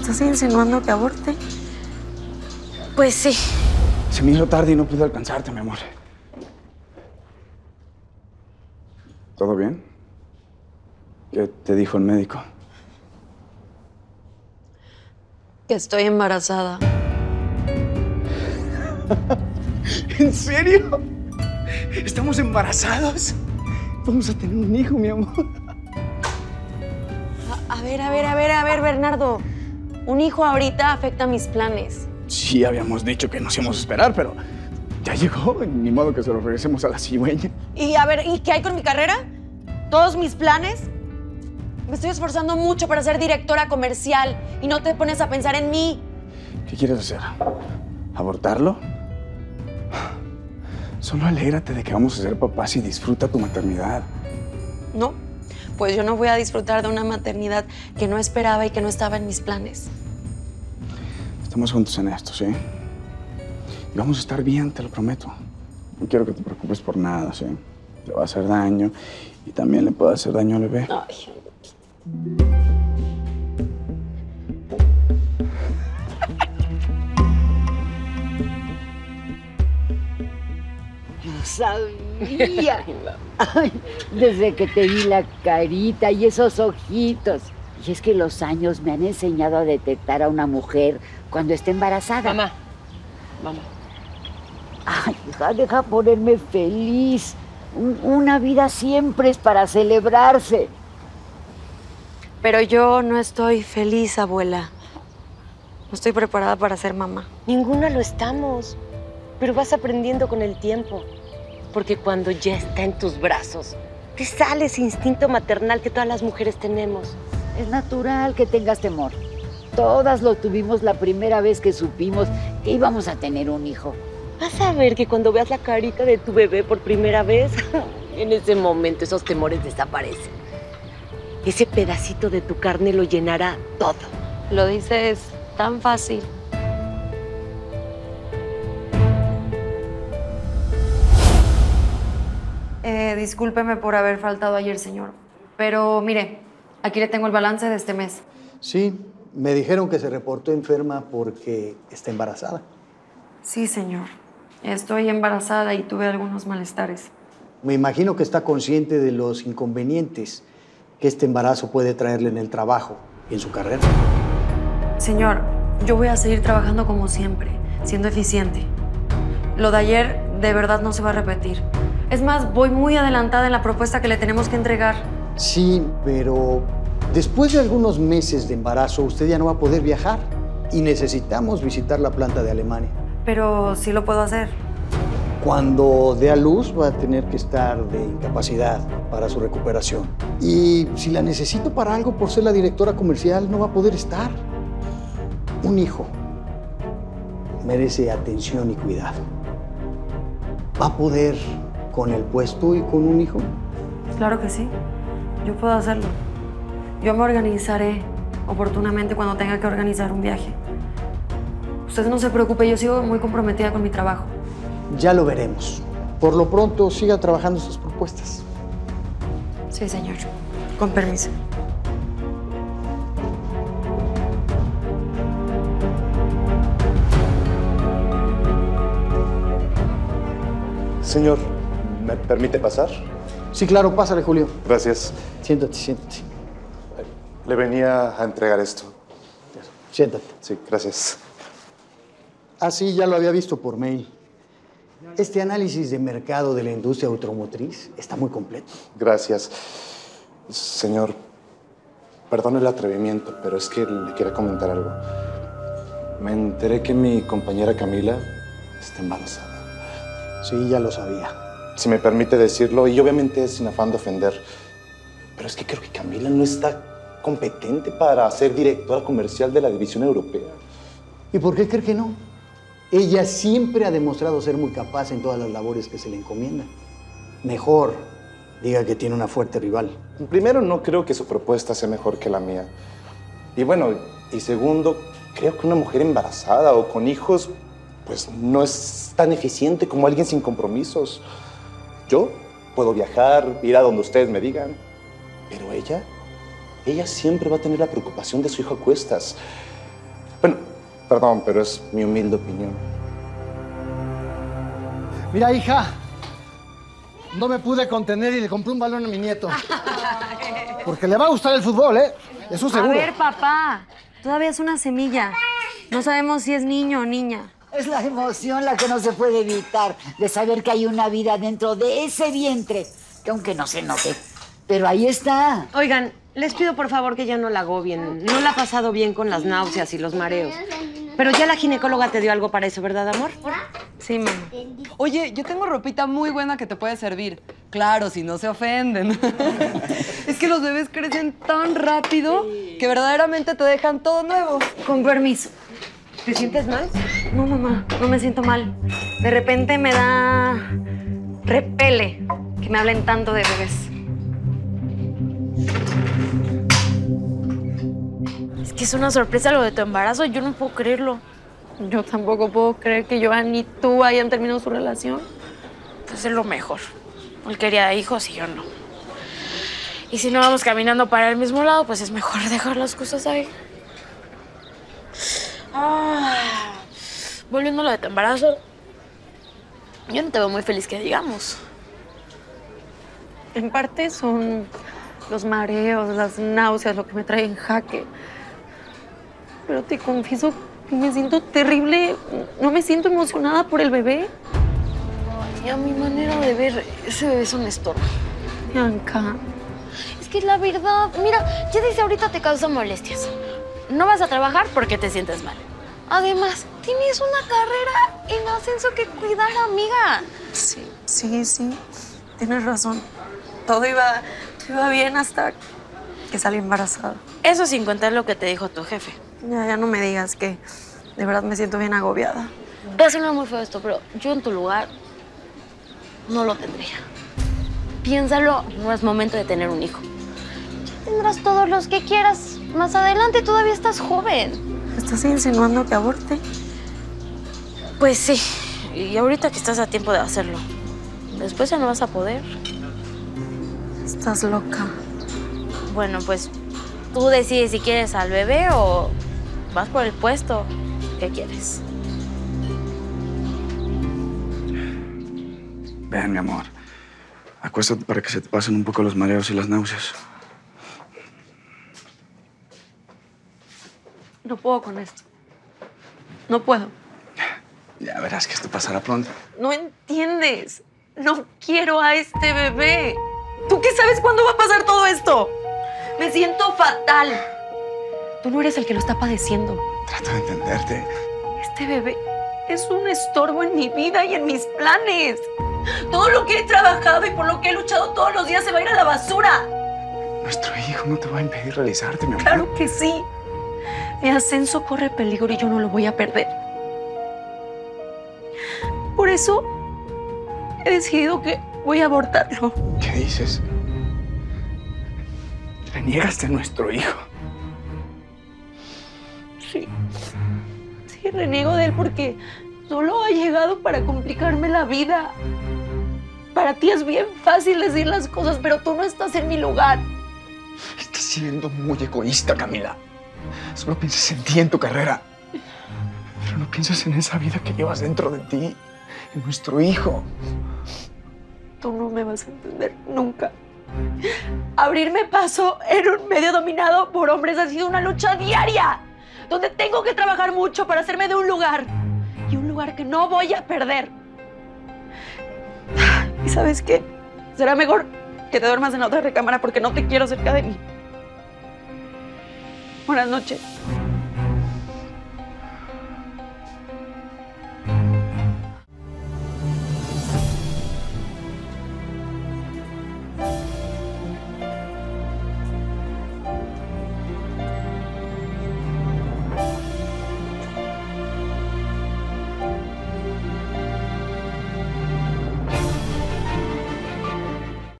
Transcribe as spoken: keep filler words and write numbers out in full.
¿Estás insinuando que aborte? Pues sí. Se me hizo tarde y no pude alcanzarte, mi amor. ¿Todo bien? ¿Qué te dijo el médico? Que estoy embarazada. ¿En serio? ¿Estamos embarazados? Vamos a tener un hijo, mi amor. A, a ver, a ver, a ver, a ver, Bernardo. Un hijo ahorita afecta mis planes. Sí, habíamos dicho que nos íbamos a esperar, pero ya llegó. Ni modo que se lo regresemos a la cigüeña. Y a ver, ¿y qué hay con mi carrera? ¿Todos mis planes? Me estoy esforzando mucho para ser directora comercial y no te pones a pensar en mí. ¿Qué quieres hacer? ¿Abortarlo? Solo alégrate de que vamos a ser papás y disfruta tu maternidad. No, pues yo no voy a disfrutar de una maternidad que no esperaba y que no estaba en mis planes. Estamos juntos en esto, ¿sí? Y vamos a estar bien, te lo prometo. No quiero que te preocupes por nada, ¿sí? Le va a hacer daño y también le puede hacer daño al bebé. Ay. Yo sabía. Ay, desde que te vi la carita y esos ojitos. Y es que los años me han enseñado a detectar a una mujer cuando está embarazada. Mamá, mamá. Ay, hija, deja ponerme feliz. Un- Una vida siempre es para celebrarse. Pero yo no estoy feliz, abuela. No estoy preparada para ser mamá. Ninguna lo estamos, pero vas aprendiendo con el tiempo. Porque cuando ya está en tus brazos, te sale ese instinto maternal que todas las mujeres tenemos. Es natural que tengas temor. Todas lo tuvimos la primera vez que supimos que íbamos a tener un hijo. Vas a ver que cuando veas la carita de tu bebé por primera vez, en ese momento esos temores desaparecen. Ese pedacito de tu carne lo llenará todo. Lo dices tan fácil. Eh, discúlpeme por haber faltado ayer, señor. Pero mire, aquí le tengo el balance de este mes. Sí, me dijeron que se reportó enferma porque está embarazada. Sí, señor. Estoy embarazada y tuve algunos malestares. Me imagino que está consciente de los inconvenientes que este embarazo puede traerle en el trabajo y en su carrera. Señor, yo voy a seguir trabajando como siempre, siendo eficiente. Lo de ayer de verdad no se va a repetir. Es más, voy muy adelantada en la propuesta que le tenemos que entregar. Sí, pero después de algunos meses de embarazo, usted ya no va a poder viajar y necesitamos visitar la planta de Alemania. Pero sí lo puedo hacer. Cuando dé a luz, va a tener que estar de incapacidad para su recuperación. Y si la necesito para algo por ser la directora comercial, no va a poder estar. Un hijo merece atención y cuidado. ¿Va a poder con el puesto y con un hijo? Claro que sí. Yo puedo hacerlo. Yo me organizaré oportunamente cuando tenga que organizar un viaje. Usted no se preocupe, yo sigo muy comprometida con mi trabajo. Ya lo veremos. Por lo pronto, siga trabajando sus propuestas. Sí, señor. Con permiso. Señor, ¿me permite pasar? Sí, claro, pásale, Julio. Gracias. Siéntate, siéntate. Le venía a entregar esto. Siéntate. Sí, gracias. Ah, sí, ya lo había visto por mail. Este análisis de mercado de la industria automotriz está muy completo. Gracias. Señor, perdone el atrevimiento, pero es que le quiero comentar algo. Me enteré que mi compañera Camila está embarazada. Sí, ya lo sabía. Si me permite decirlo, y obviamente es sin afán de ofender, pero es que creo que Camila no está competente para ser directora comercial de la división europea. ¿Y por qué cree que no? Ella siempre ha demostrado ser muy capaz en todas las labores que se le encomiendan. Mejor diga que tiene una fuerte rival. Primero, no creo que su propuesta sea mejor que la mía. Y bueno, y segundo, creo que una mujer embarazada o con hijos, pues no es tan eficiente como alguien sin compromisos. Yo puedo viajar, ir a donde ustedes me digan, pero ella, ella siempre va a tener la preocupación de su hijo a cuestas. Perdón, pero es mi humilde opinión. Mira, hija, no me pude contener y le compré un balón a mi nieto. Porque le va a gustar el fútbol, ¿eh? Eso seguro. A ver, papá, todavía es una semilla. No sabemos si es niño o niña. Es la emoción la que no se puede evitar de saber que hay una vida dentro de ese vientre, que aunque no se note, pero ahí está. Oigan, les pido por favor que ya no la agobien. No la ha pasado bien con las náuseas y los mareos. Pero ya la ginecóloga te dio algo para eso, ¿verdad, amor? Sí, mamá. Oye, yo tengo ropita muy buena que te puede servir. Claro, si no se ofenden. Es que los bebés crecen tan rápido que verdaderamente te dejan todo nuevo. Con permiso. ¿Te sientes mal? No, mamá, no me siento mal. De repente me da repele que me hablen tanto de bebés. Es que es una sorpresa lo de tu embarazo, yo no puedo creerlo. Yo tampoco puedo creer que Joan y tú hayan terminado su relación. Pues es lo mejor. Él quería hijos y yo no. Y si no vamos caminando para el mismo lado, pues es mejor dejar las cosas ahí. Ah, volviendo a lo de tu embarazo, yo no te veo muy feliz que digamos. En parte son los mareos, las náuseas, lo que me trae en jaque. Pero te confieso que me siento terrible. No me siento emocionada por el bebé. Y a mi manera de ver, ese bebé es un estorbo. Bianca. Es que es la verdad. Mira, ya desde ahorita te causa molestias. No vas a trabajar porque te sientes mal. Además, tienes una carrera en ascenso que cuidar, amiga. Sí, sí, sí. Tienes razón. Todo iba, todo iba bien hasta que salí embarazada. Eso sin contar lo que te dijo tu jefe. Ya, ya no me digas que de verdad me siento bien agobiada. Va a sonar muy feo esto, pero yo en tu lugar no lo tendría. Piénsalo, no es momento de tener un hijo. Ya tendrás todos los que quieras. Más adelante todavía estás joven. ¿Estás insinuando que aborte? Pues sí, y ahorita que estás a tiempo de hacerlo. Después ya no vas a poder. Estás loca. Bueno, pues tú decides si quieres al bebé o vas por el puesto. ¿Qué quieres? Ven, mi amor. Acuéstate para que se te pasen un poco los mareos y las náuseas. No puedo con esto. No puedo. Ya verás que esto pasará pronto. No entiendes. No quiero a este bebé. ¿Tú qué sabes cuándo va a pasar todo esto? Me siento fatal. Tú no eres el que lo está padeciendo. Trato de entenderte. Este bebé es un estorbo en mi vida y en mis planes. Todo lo que he trabajado y por lo que he luchado todos los días se va a ir a la basura. Nuestro hijo no te va a impedir realizarte, mi amor. Claro que sí. Mi ascenso corre peligro y yo no lo voy a perder. Por eso he decidido que voy a abortarlo. ¿Qué dices? ¿Reniegas de nuestro hijo? Sí. Sí, reniego de él porque solo ha llegado para complicarme la vida. Para ti es bien fácil decir las cosas, pero tú no estás en mi lugar. Estás siendo muy egoísta, Camila. Solo piensas en ti, en tu carrera. Pero no piensas en esa vida que llevas dentro de ti, en nuestro hijo. Tú no me vas a entender nunca. Abrirme paso en un medio dominado por hombres ha sido una lucha diaria, donde tengo que trabajar mucho para hacerme de un lugar. Y un lugar que no voy a perder. ¿Y sabes qué? Será mejor que te duermas en la otra recámara porque no te quiero cerca de mí. Buenas noches.